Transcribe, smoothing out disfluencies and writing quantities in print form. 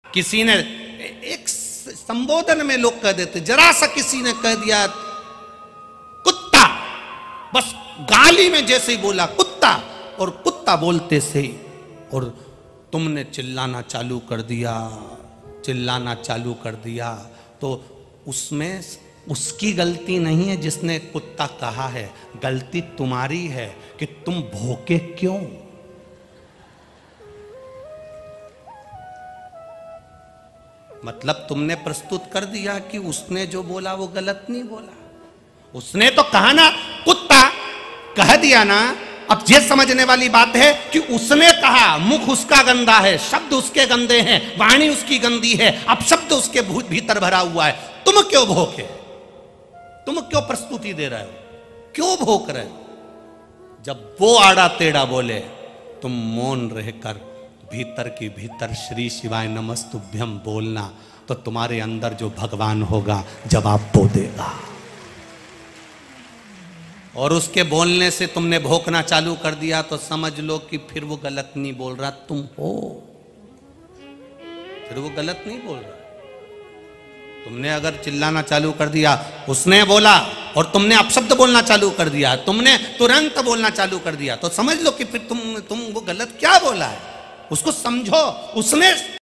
किसी ने एक संबोधन में लोग कह देते, जरा सा किसी ने कह दिया कुत्ता, बस गाली में जैसे ही बोला कुत्ता, और कुत्ता बोलते से और तुमने चिल्लाना चालू कर दिया, चिल्लाना चालू कर दिया, तो उसमें उसकी गलती नहीं है जिसने कुत्ता कहा है, गलती तुम्हारी है कि तुम भौंके क्यों। मतलब तुमने प्रस्तुत कर दिया कि उसने जो बोला वो गलत नहीं बोला, उसने तो कहा ना कुत्ता, कह दिया ना। अब ये समझने वाली बात है कि उसने कहा, मुख उसका गंदा है, शब्द उसके गंदे हैं, वाणी उसकी गंदी है, अब शब्द उसके भीतर भरा हुआ है, तुम क्यों भोंके, तुम क्यों प्रस्तुति दे रहे हो, क्यों भोंक रहे हो। जब वो आड़ा टेढ़ा बोले तुम मौन रहकर भीतर की भीतर श्री शिवाय नमस्तुभ्यम बोलना, तो तुम्हारे अंदर जो भगवान होगा जवाब वो देगा। और उसके बोलने से तुमने भोंकना चालू कर दिया तो समझ लो कि फिर वो गलत नहीं बोल रहा, तुम हो, फिर वो गलत नहीं बोल रहा। तुमने अगर चिल्लाना चालू कर दिया, उसने बोला और तुमने अपशब्द बोलना चालू कर दिया, तुमने तुरंत बोलना चालू कर दिया, तो समझ लो कि फिर तुम वो गलत क्या बोला है, उसको समझो। उसने